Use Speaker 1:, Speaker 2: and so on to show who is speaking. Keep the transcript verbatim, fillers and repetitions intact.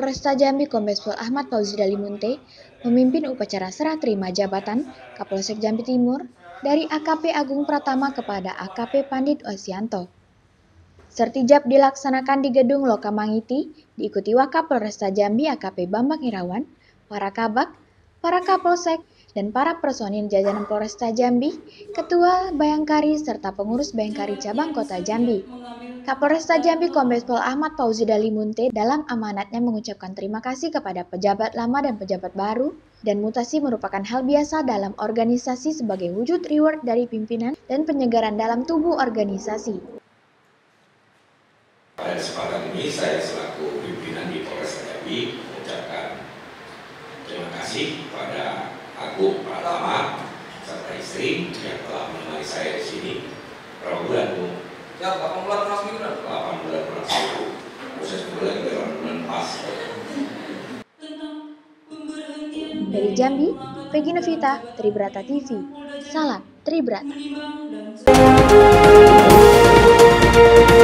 Speaker 1: Kapolresta Jambi Kombes Pol Ahmad Fauzi Dalimunte memimpin upacara serah terima jabatan Kapolsek Jambi Timur dari A K P Agung Pratama kepada A K P Pandit Osianto. Sertijab dilaksanakan di Gedung Lokamangiti, diikuti Wakapolresta Jambi A K P Bambang Irawan, para kabak, para kapolsek, dan para personil jajaran Polresta Jambi, Ketua Bayangkari, serta pengurus Bayangkari Cabang Kota Jambi. Kapolresta Jambi Kombes Pol Ahmad Fauzi Dalimunte dalam amanatnya mengucapkan terima kasih kepada pejabat lama dan pejabat baru, dan mutasi merupakan hal biasa dalam organisasi sebagai wujud reward dari pimpinan dan penyegaran dalam tubuh organisasi.
Speaker 2: Pada kesempatan ini saya selaku pimpinan di Polresta Jambi mengucapkan terima kasih kepada Agung Pratama serta istri yang telah menemani saya di sini. Berapa bulan, Bu?
Speaker 3: Ya, delapan bulan kurang seminggu.
Speaker 2: delapan bulan kurang seminggu. Proses bulan delapan bulan pas.
Speaker 1: Dari Jambi, Peggy Novita, Tribrata T V. Salam Tribrata.